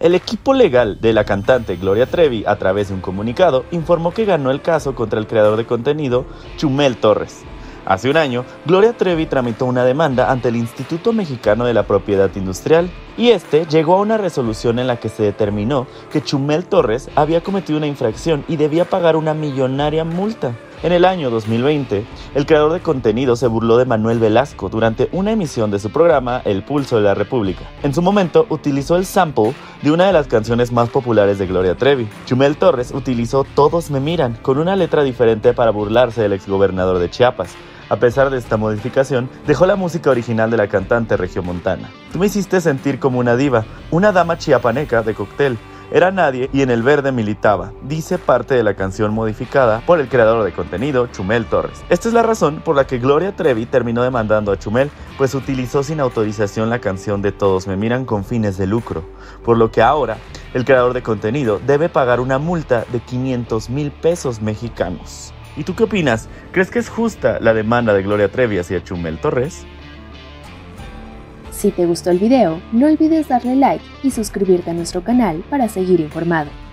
El equipo legal de la cantante Gloria Trevi, a través de un comunicado, informó que ganó el caso contra el creador de contenido, Chumel Torres. Hace un año, Gloria Trevi tramitó una demanda ante el Instituto Mexicano de la Propiedad Industrial y este llegó a una resolución en la que se determinó que Chumel Torres había cometido una infracción y debía pagar una millonaria multa. En el año 2020, el creador de contenido se burló de Manuel Velasco durante una emisión de su programa El Pulso de la República. En su momento, utilizó el sample de una de las canciones más populares de Gloria Trevi. Chumel Torres utilizó Todos me miran, con una letra diferente para burlarse del exgobernador de Chiapas. A pesar de esta modificación, dejó la música original de la cantante regiomontana. Tú me hiciste sentir como una diva, una dama chiapaneca de cóctel. Era nadie y en el verde militaba, dice parte de la canción modificada por el creador de contenido, Chumel Torres. Esta es la razón por la que Gloria Trevi terminó demandando a Chumel, pues utilizó sin autorización la canción de Todos me miran con fines de lucro, por lo que ahora el creador de contenido debe pagar una multa de 500,000 pesos mexicanos. ¿Y tú qué opinas? ¿Crees que es justa la demanda de Gloria Trevi hacia Chumel Torres? Si te gustó el video, no olvides darle like y suscribirte a nuestro canal para seguir informado.